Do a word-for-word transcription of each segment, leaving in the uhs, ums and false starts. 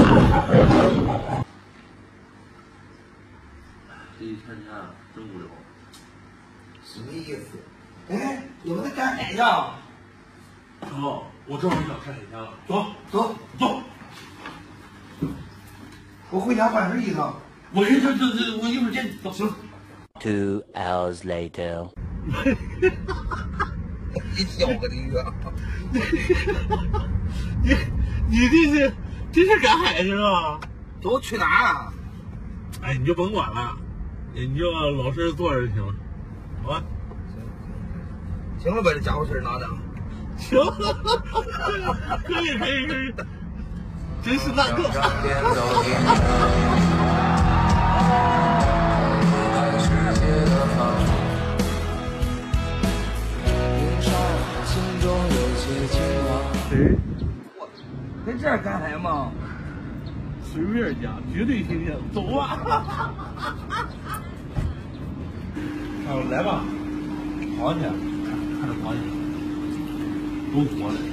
这一天天真无聊。 什么意思？哎，我们在干海呀！ 哦，我知道你想看海鲜了，走走走。 我回家换身衣裳。 我这这这这，我一会儿见你。走。行。 Two hours later. 你笑个你个！ 你你这是这是赶海去了？ 都去哪儿啊？ 哎，你就甭管了，你就老实坐着就行了，好吧？ 行了，把这家伙事拿着。 行，可以可以可以，真是烂个。谁？ 我在这儿干海吗？ 随便讲，绝对新鲜，走吧。啊，来吧，螃蟹，看这螃蟹，都活的。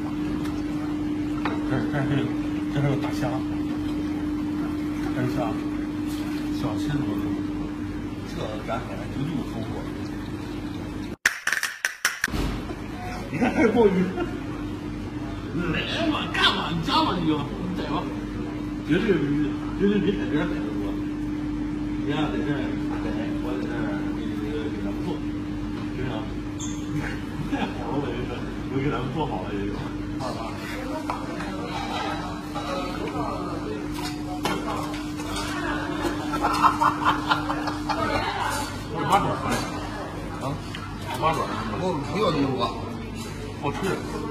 这这是这还有大虾，这是虾，小青多的，这赶海绝对有收获。你看还有鲍鱼，来吧，干吧，你加吧你就，你宰吧。绝对比绝对比海边海的多。你看在这儿宰，我在这儿给给给咱们做，行不行？太好了，我跟你说，我给咱们做好了也有。二八。这八爪儿啊？八爪儿是吗？ 我不要那么多， 好吃。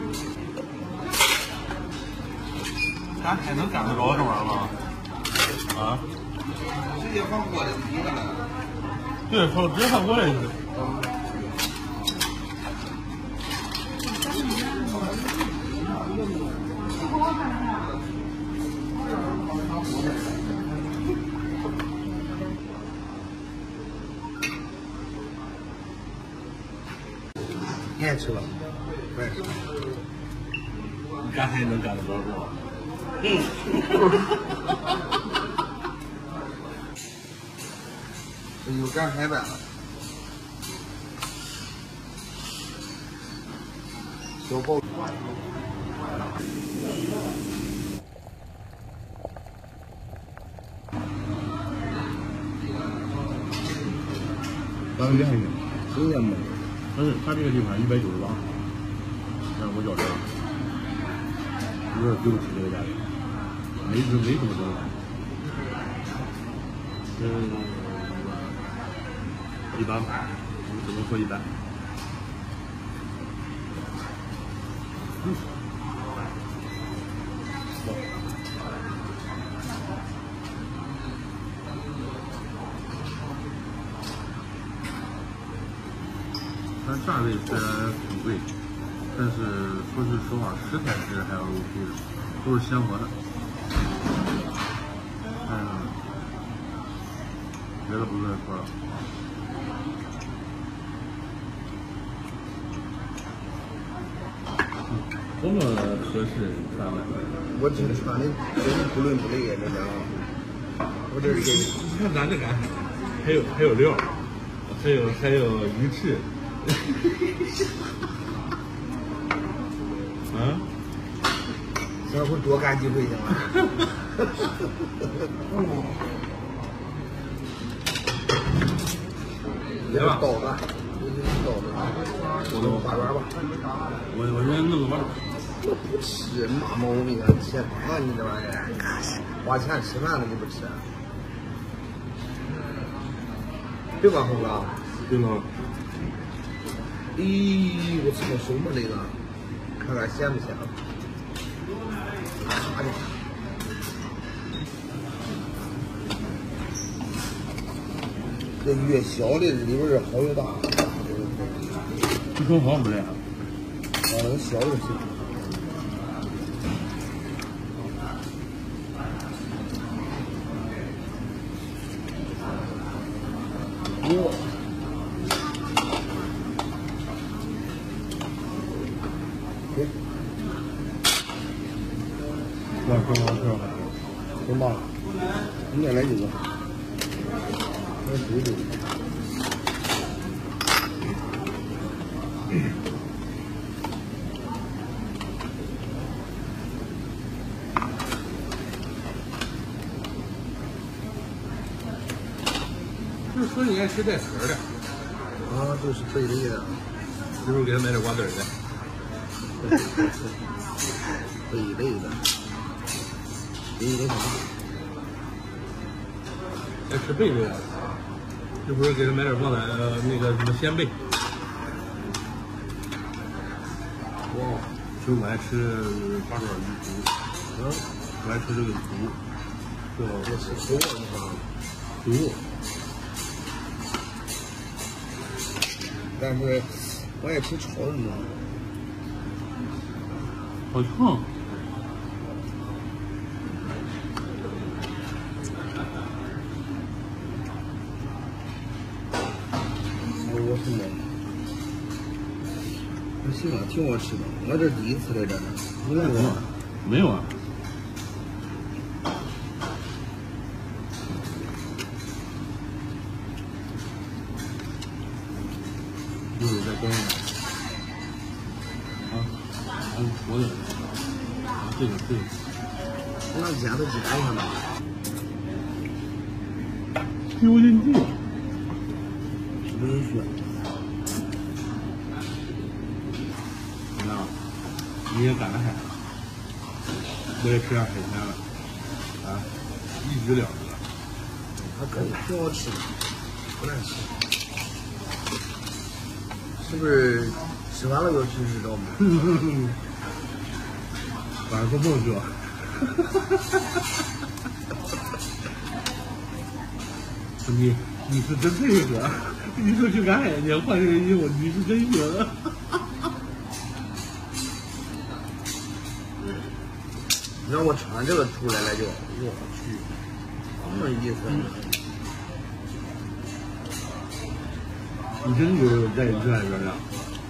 咱还能赶得着这玩意儿吗？啊？ 直接放锅里提了。 对，放直接放锅里去。 你爱吃吧？不爱吃。 你赶海能赶得着是吧？嗯。 这就赶海呗。小鲍。 咱们厉害一点， 新鲜吗？ 但是他这个地方一百九十八，但是我觉着有点对不起这个价钱，没没没什么东西。嗯，一般吧，只能说一般。嗯。它价位虽然很贵，但是说句实话，食材是还 OK 的，都是鲜活的。嗯，别的不再说了。多么合适穿的？ 我这穿的真是不伦不类呀，这家伙。我这是你看咱这赶海，还有还有料，还有还有鱼翅。啊？ 下回多干几回行吗？来吧，刀子，刀子，我弄八爪吧。 我我先弄个八爪。 我不吃，嘛毛病啊！天啊，你这玩意儿，花钱吃饭了你不吃？对吧，猴哥？ 对吗？ 咦，我操，手没累了，看看咸不咸？啊的，这越小的里边儿好越大， 这更好不嘞？ 啊，那个小就行。哇！ 那刚刚这。 挺棒。你再来几个？来煮煮。 就是说你爱吃带壳的。 啊，这是贝类的。 是不是给他买点瓜子的？ 贝类的。贝类啥？ 爱吃贝类啊？是不是给他买点放在呃那个什么鲜贝？哇，其实我爱吃八爪鱼肚，嗯，我爱吃这个肚，对吧？ 我吃熟了那个肚， 但是我爱吃炒的呢。 好烫。 我什么？还行啊，挺好吃的。我这第一次来这儿，你来过吗？ 没有啊。一会儿再关一下。啊，啊，我的，啊，这个这个。 那煎都煎一下吧。 丢进去。 是不是血？ 怎么样？你也赶上海了，我也吃点海鲜了，啊，一举两得。 还可以，挺好吃的，不难吃。是不是吃完了要去日照吗？ 晚上做梦去吧。你你是真配合，你说去赶海去，换个人衣服，你是真行。 你让我穿这个出来了就，我去，什么意思？ 你真就是在你这里边呀？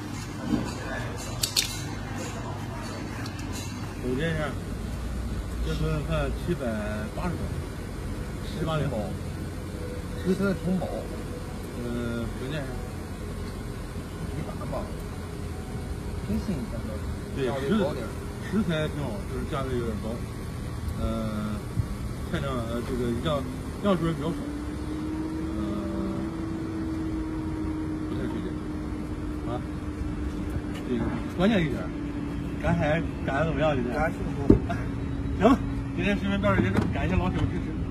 酒店上，这顿饭七百八十多，十八零包，食材挺好。嗯，酒店上一大吧，挺新鲜的。 对，食食材挺好，就是价位有点高。嗯，菜量呃这个样样数也比较少。嗯，不太推荐。啊，这个关键一点，赶海赶的怎么样？今天？ 赶幸福。 行，今天视频到这结束，感谢老铁的支持。